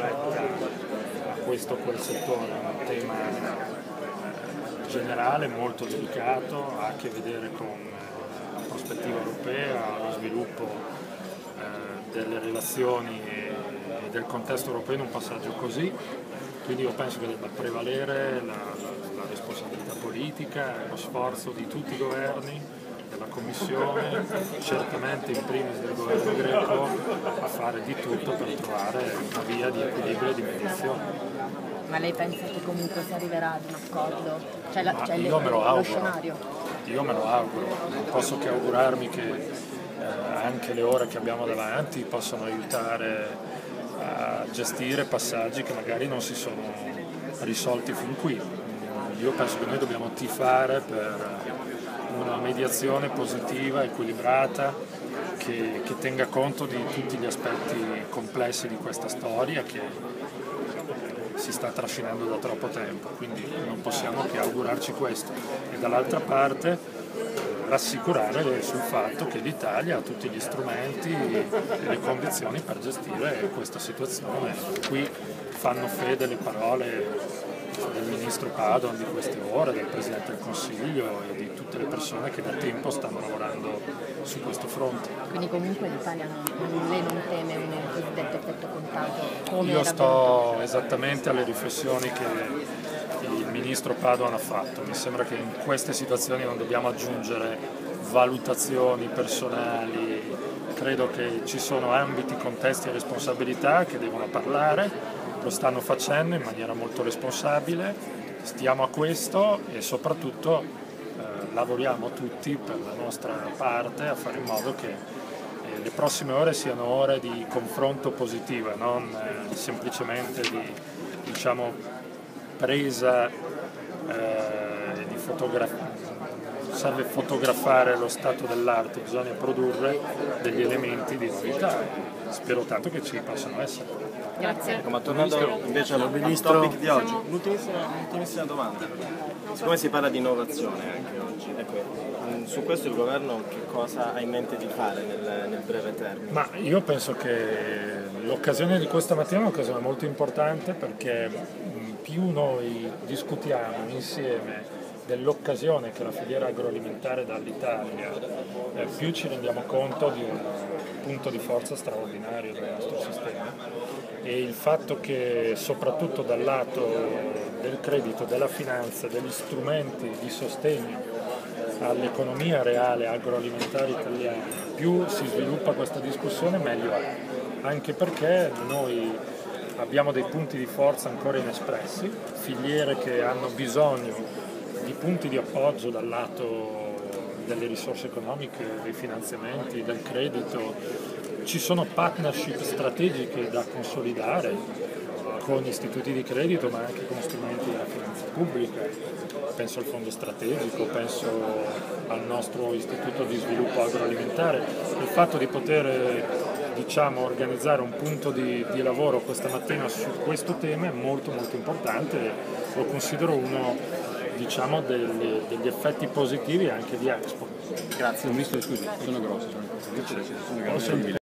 spetta a questo o quel settore, è un tema generale molto delicato, ha a che vedere con la prospettiva europea, lo sviluppo delle relazioni e del contesto europeo in un passaggio così, quindi io penso che debba prevalere la responsabilità politica e lo sforzo di tutti i governi, della Commissione, certamente in primis del governo greco, a fare di tutto per trovare una via di equilibrio e di mediazione. Ma lei pensa che comunque si arriverà ad un accordo? Io me lo lo auguro, scenario? io me lo auguro, non posso che augurarmi che anche le ore che abbiamo davanti possano aiutare a gestire passaggi che magari non si sono risolti fin qui. Io penso che noi dobbiamo tifare per una mediazione positiva, equilibrata, che tenga conto di tutti gli aspetti complessi di questa storia che si sta trascinando da troppo tempo, quindi non possiamo che augurarci questo. E dall'altra parte rassicurare sul fatto che l'Italia ha tutti gli strumenti e le condizioni per gestire questa situazione. Qui fanno fede le parole del ministro Padoan di queste ore, del Presidente del Consiglio e di tutte le persone che da tempo stanno lavorando su questo fronte. Quindi comunque l'Italia lei non teme un cosiddetto effetto contagio? Io sto esattamente alle riflessioni che il ministro Padoan ha fatto. Mi sembra che in queste situazioni non dobbiamo aggiungere valutazioni personali, credo che ci sono ambiti, contesti e responsabilità che devono parlare. Lo stanno facendo in maniera molto responsabile, stiamo a questo e soprattutto lavoriamo tutti per la nostra parte a fare in modo che le prossime ore siano ore di confronto positivo e non semplicemente di presa di fotografia. Serve fotografare lo stato dell'arte, bisogna produrre degli elementi di novità. Spero tanto che ci possano essere. Grazie. Ecco, ma tornando invece al topic di oggi, l'ultimissima domanda. Siccome si parla di innovazione anche oggi, ecco, su questo il governo che cosa ha in mente di fare nel breve termine? Ma io penso che l'occasione di questa mattina è un'occasione molto importante perché più noi discutiamo insieme dell'occasione che la filiera agroalimentare dà all'Italia, più ci rendiamo conto di un punto di forza straordinario del nostro sistema e il fatto che soprattutto dal lato del credito, della finanza, degli strumenti di sostegno all'economia reale agroalimentare italiana, più si sviluppa questa discussione meglio è, anche perché noi abbiamo dei punti di forza ancora inespressi, filiere che hanno bisogno di punti di appoggio dal lato delle risorse economiche, dei finanziamenti, del credito. Ci sono partnership strategiche da consolidare con istituti di credito ma anche con strumenti della finanza pubblica. Penso al fondo strategico, penso al nostro istituto di sviluppo agroalimentare. Il fatto di poter organizzare un punto di lavoro questa mattina su questo tema è molto molto importante, lo considero uno degli effetti positivi anche di Expo. Grazie. Ministro, scusi, sono grossi.